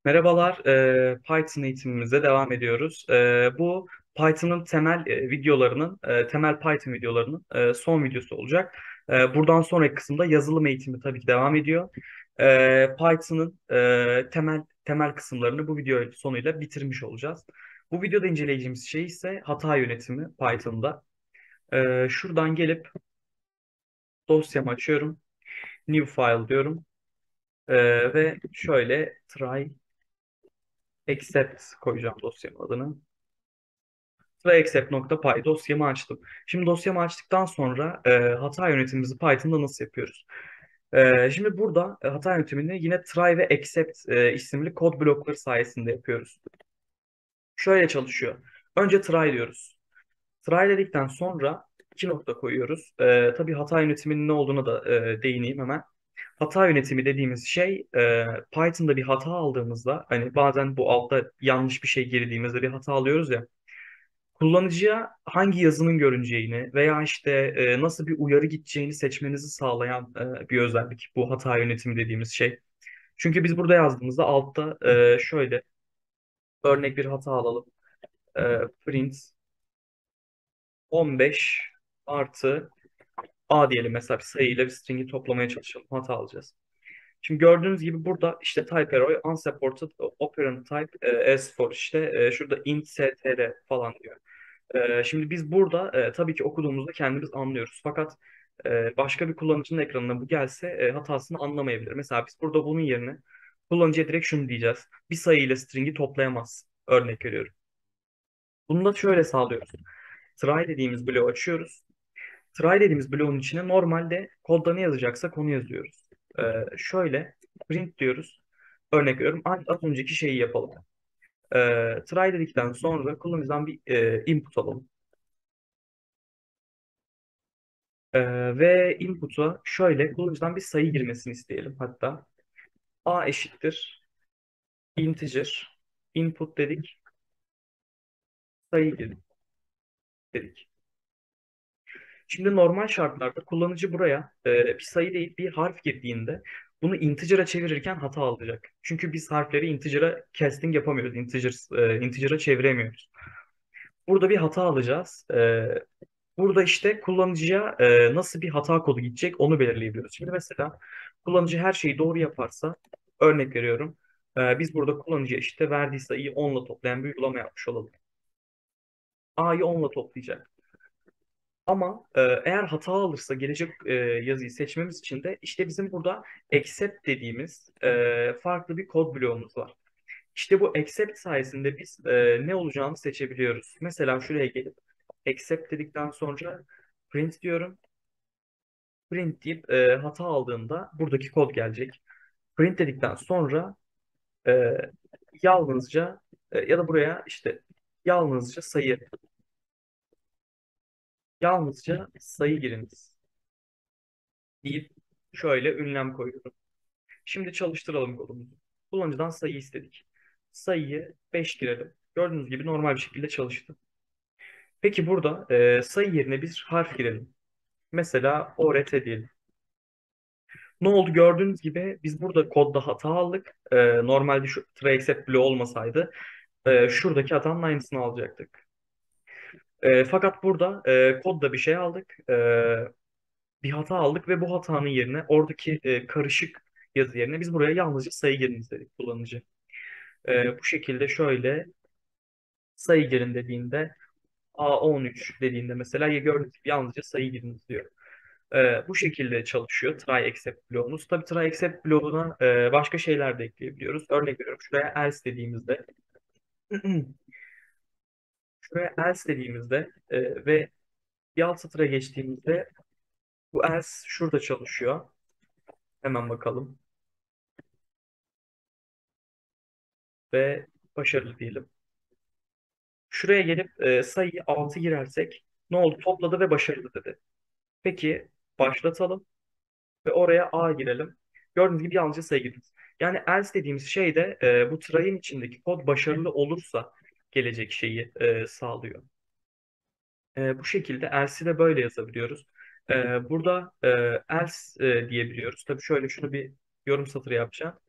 Merhabalar, Python eğitimimize devam ediyoruz. Bu Python'ın temel videolarının, temel Python videolarının son videosu olacak. Buradan sonraki kısımda yazılım eğitimi tabii ki devam ediyor. Python'ın temel kısımlarını bu video sonuyla bitirmiş olacağız. Bu videoda inceleyeceğimiz şey ise hata yönetimi Python'da. Şuradan gelip dosyamı açıyorum, New File diyorum ve şöyle try except koyacağım dosyamın adını. Tryexcept.py dosyamı açtım. Şimdi dosyamı açtıktan sonra hata yönetimimizi Python'da nasıl yapıyoruz? Şimdi burada hata yönetimini yine try ve except isimli kod blokları sayesinde yapıyoruz. Şöyle çalışıyor. Önce try diyoruz. Try dedikten sonra iki nokta koyuyoruz. Tabii hata yönetiminin ne olduğuna da değineyim hemen. Hata yönetimi dediğimiz şey Python'da bir hata aldığımızda hani bazen bu altta yanlış bir şey girdiğimizde bir hata alıyoruz ya. Kullanıcıya hangi yazının görüneceğini veya işte nasıl bir uyarı gideceğini seçmenizi sağlayan bir özellik bu hata yönetimi dediğimiz şey. Çünkü biz burada yazdığımızda altta şöyle örnek bir hata alalım. Print 15 artı A diyelim, mesela bir sayıyla bir string'i toplamaya çalışalım. Hata alacağız. Şimdi gördüğünüz gibi burada işte type error, unsupported operand type as for işte şurada int str falan diyor. Şimdi biz burada tabii ki okuduğumuzda kendimiz anlıyoruz. Fakat başka bir kullanıcının ekranına bu gelse hatasını anlamayabilir. Mesela biz burada bunun yerine kullanıcıya direkt şunu diyeceğiz. Bir sayı ile string'i toplayamaz. Örnek veriyorum. Bunu da şöyle sağlıyoruz. Try dediğimiz bloğu açıyoruz. Try dediğimiz bloğun içine normalde kodda ne yazacaksak onu yazıyoruz. Şöyle print diyoruz. Örnek veriyorum. Az önceki şeyi yapalım. Try dedikten sonra kullanıcıdan bir input alalım. Ve input'a şöyle kullanıcıdan bir sayı girmesini isteyelim. Hatta a eşittir integer input dedik, sayı girdik dedik. Şimdi normal şartlarda kullanıcı buraya bir sayı değil bir harf girdiğinde bunu integer'a çevirirken hata alacak. Çünkü biz harfleri integer'a casting yapamıyoruz. Integer'a çeviremiyoruz. Burada bir hata alacağız. Burada işte kullanıcıya nasıl bir hata kodu gidecek onu belirleyebiliyoruz. Şimdi mesela kullanıcı her şeyi doğru yaparsa, örnek veriyorum. Biz burada kullanıcıya işte verdiği sayıyı 10 ile toplayan bir uygulama yapmış olalım. A'yı 10 ile toplayacak. Ama eğer hata alırsa gelecek yazıyı seçmemiz için de işte bizim burada except dediğimiz farklı bir kod bloğumuz var. İşte bu accept sayesinde biz ne olacağını seçebiliyoruz. Mesela şuraya gelip accept dedikten sonra print diyorum. Print deyip hata aldığında buradaki kod gelecek. Print dedikten sonra e, yalnızca ya da buraya işte yalnızca sayı giriniz deyip şöyle ünlem koyuyorum. Şimdi çalıştıralım kodumuzu. Kullanıcıdan sayı istedik. Sayıyı 5 girelim. Gördüğünüz gibi normal bir şekilde çalıştı. Peki burada sayı yerine bir harf girelim. Mesela ORT diyelim. Ne oldu? Gördüğünüz gibi biz burada kodda hata aldık. Normalde şu try except bloğu olmasaydı şuradaki hatanın aynısını alacaktık. Fakat burada kodda bir şey aldık. Bir hata aldık ve bu hatanın yerine oradaki karışık yazı yerine biz buraya yalnızca sayı giriniz dedik kullanıcı. Bu şekilde şöyle sayı girin dediğinde A13 dediğinde mesela ya gördüğünüz gibi yalnızca sayı giriniz diyor. Bu şekilde çalışıyor try except bloğumuz. Tabii try except bloğuna başka şeyler de ekleyebiliyoruz. Örnek veriyorum, şuraya else dediğimizde ve bir alt satıra geçtiğimizde bu else şurada çalışıyor. Hemen bakalım ve başarılı diyelim. Şuraya gelip sayıyı 6 girersek ne oldu? Topladı ve başarılı dedi. Peki başlatalım ve oraya A girelim. Gördüğünüz gibi yalnızca sayı girdik. Yani else dediğimiz şey de bu try'in içindeki kod başarılı olursa gelecek şeyi sağlıyor. Bu şekilde else'i de böyle yazabiliyoruz. Burada else diyebiliyoruz. Tabii şöyle şunu bir yorum satırı yapacağım.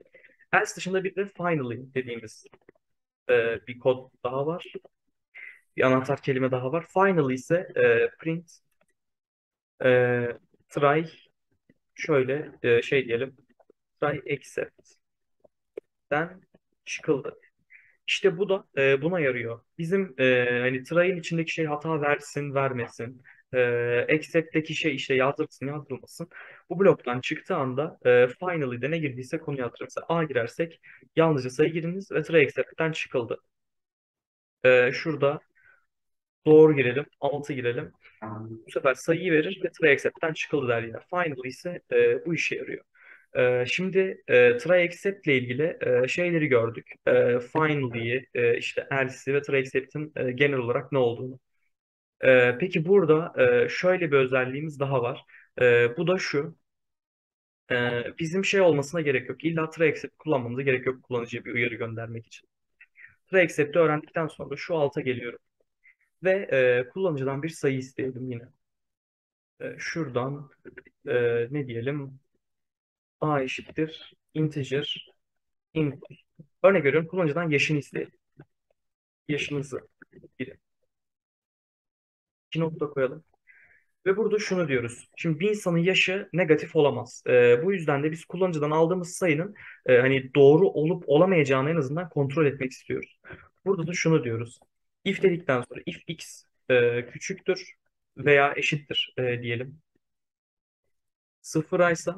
Else dışında bir de finally dediğimiz bir kod daha var. Bir anahtar kelime daha var. Finally ise print e, try şöyle şey diyelim. Try accept'ten çıkıldı. İşte bu da buna yarıyor. Bizim hani try'ın içindeki şey hata versin, vermesin. Accept'teki şey işte yazdırsın, yazdırmasın. Bu bloktan çıktığı anda finally'de ne girdiyse konuyu hatırlar. Mesela A girersek yalnızca sayı giriniz ve try accept'ten çıkıldı. Şurada doğru girelim, 6 girelim. Bu sefer sayıyı verir ve try except'ten çıkıldı der yine. Final ise bu işe yarıyor. Şimdi try except ile ilgili şeyleri gördük. Finally'yi, işte else'i ve try except'in genel olarak ne olduğunu. Peki burada şöyle bir özelliğimiz daha var. Bu da şu. Bizim şey olmasına gerek yok. İlla try except kullanmamıza gerek yok kullanıcıya bir uyarı göndermek için. Try except'i öğrendikten sonra şu alta geliyorum. Ve kullanıcıdan bir sayı isteyelim yine. Şuradan ne diyelim? A eşittir integer input. Örnek veriyorum kullanıcıdan yaşını isteyelim. Yaşınızı girin. İki nokta koyalım. Ve burada şunu diyoruz. Şimdi bir insanın yaşı negatif olamaz. Bu yüzden de biz kullanıcıdan aldığımız sayının hani doğru olup olamayacağını en azından kontrol etmek istiyoruz. Burada da şunu diyoruz. If dedikten sonra if x küçüktür veya eşittir diyelim. Sıfıraysa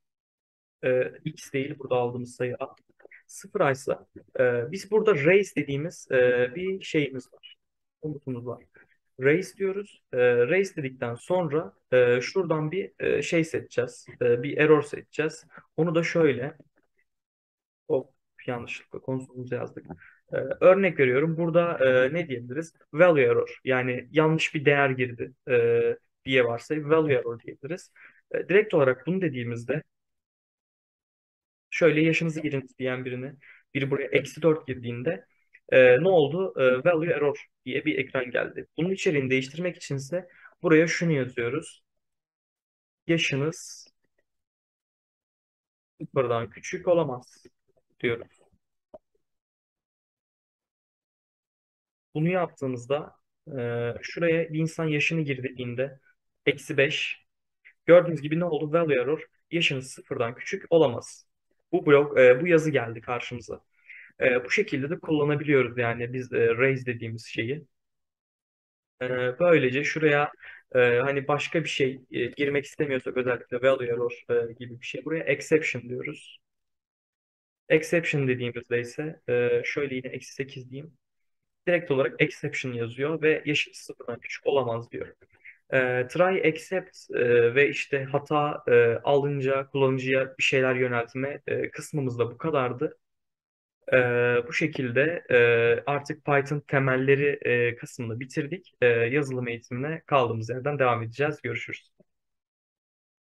x değil burada aldığımız sayı a. Sıfıraysa biz burada raise dediğimiz bir şeyimiz var. Komutumuz var. Raise diyoruz. Raise dedikten sonra şuradan bir şey seçeceğiz. Bir error seçeceğiz. Onu da şöyle hop, yanlışlıkla konsolumuza yazdık. Örnek veriyorum. Burada ne diyebiliriz? Value error. Yani yanlış bir değer girdi diye varsayıp value error diyebiliriz. Direkt olarak bunu dediğimizde şöyle yaşınızı girin diyen biri buraya -4 girdiğinde ne oldu? Value error diye bir ekran geldi. Bunun içeriğini değiştirmek içinse buraya şunu yazıyoruz. Yaşınız sıfırdan küçük olamaz diyoruz. Bunu yaptığımızda şuraya bir insan yaşını girdiğinde -5. Gördüğünüz gibi ne oldu? Value error. Yaşınız sıfırdan küçük olamaz. Bu blok, bu yazı geldi karşımıza. Bu şekilde de kullanabiliyoruz yani biz raise dediğimiz şeyi. Böylece şuraya hani başka bir şey girmek istemiyorsak özellikle value error gibi bir şey. Buraya exception diyoruz. Exception dediğimizde ise şöyle yine -8 diyeyim. Direkt olarak exception yazıyor ve yaşıt sıfırdan küçük olamaz diyor. Try except ve işte hata alınca kullanıcıya bir şeyler yöneltme kısmımız da bu kadardı. Bu şekilde artık Python temelleri kısmını bitirdik. Yazılım eğitimine kaldığımız yerden devam edeceğiz. Görüşürüz.